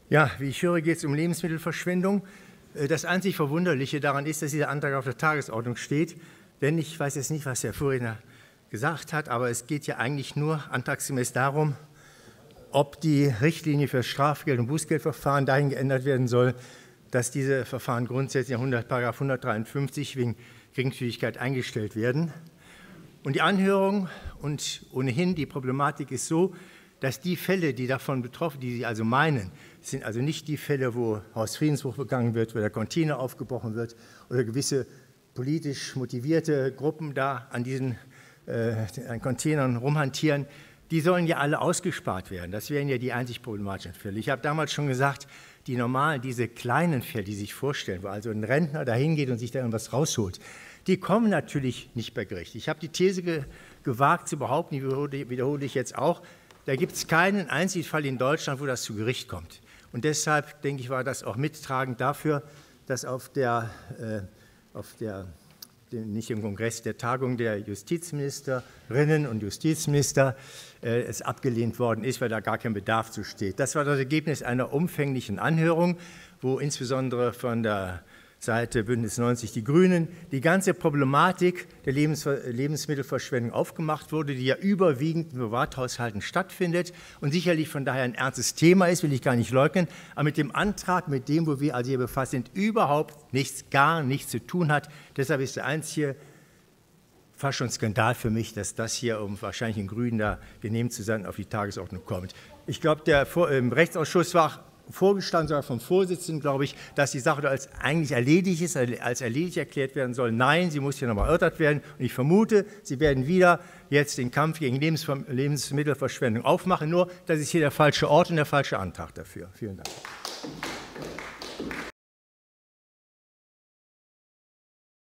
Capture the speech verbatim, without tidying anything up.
Ja, wie ich höre, geht es um Lebensmittelverschwendung. Das einzig Verwunderliche daran ist, dass dieser Antrag auf der Tagesordnung steht. Denn ich weiß jetzt nicht, was der Vorredner gesagt hat, aber es geht ja eigentlich nur antragsgemäß darum, ob die Richtlinie für Strafgeld- und Bußgeldverfahren dahin geändert werden soll, dass diese Verfahren grundsätzlich nach Paragraph hundertdreiundfünfzig wegen Geringfügigkeit eingestellt werden. Und die Anhörung und ohnehin die Problematik ist so, dass die Fälle, die davon betroffen, die Sie also meinen, sind also nicht die Fälle, wo Hausfriedensbruch begangen wird, wo der Container aufgebrochen wird oder gewisse politisch motivierte Gruppen da an diesen äh, Containern rumhantieren. Die sollen ja alle ausgespart werden. Das wären ja die einzig problematischen Fälle. Ich habe damals schon gesagt, die normalen, diese kleinen Fälle, die sich vorstellen, wo also ein Rentner da hingeht und sich da irgendwas rausholt, die kommen natürlich nicht bei Gericht. Ich habe die These ge gewagt zu behaupten, die wiederhole, wiederhole ich jetzt auch, da gibt es keinen einzigen Fall in Deutschland, wo das zu Gericht kommt. Und deshalb, denke ich, war das auch mittragend dafür, dass auf der, äh, auf der nicht im Kongress, der Tagung der Justizministerinnen und Justizminister äh, es abgelehnt worden ist, weil da gar kein Bedarf zu steht. Das war das Ergebnis einer umfänglichen Anhörung, wo insbesondere von der Seite Bündnis neunzig Die Grünen die ganze Problematik der Lebens Lebensmittelverschwendung aufgemacht wurde, die ja überwiegend in Privathaushalten stattfindet und sicherlich von daher ein ernstes Thema ist, will ich gar nicht leugnen, aber mit dem Antrag, mit dem, wo wir also hier befasst sind, überhaupt nichts, gar nichts zu tun hat. Deshalb ist der einzige fast schon Skandal für mich, dass das hier, um wahrscheinlich in Grünen da genehmigt zu sein, auf die Tagesordnung kommt. Ich glaube, der Vor im Rechtsausschuss war vorgestanden, sogar vom Vorsitzenden, glaube ich, dass die Sache als eigentlich erledigt ist, als erledigt erklärt werden soll. Nein, sie muss hier nochmal erörtert werden. Und ich vermute, Sie werden wieder jetzt den Kampf gegen Lebensmittelverschwendung aufmachen. Nur, das ist hier der falsche Ort und der falsche Antrag dafür. Vielen Dank.